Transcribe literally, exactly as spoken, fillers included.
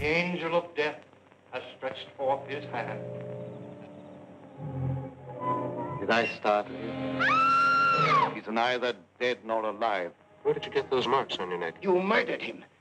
The angel of death has stretched forth his hand. Did I startle you? He's neither dead nor alive. Where did you get those marks on your neck? You murdered him.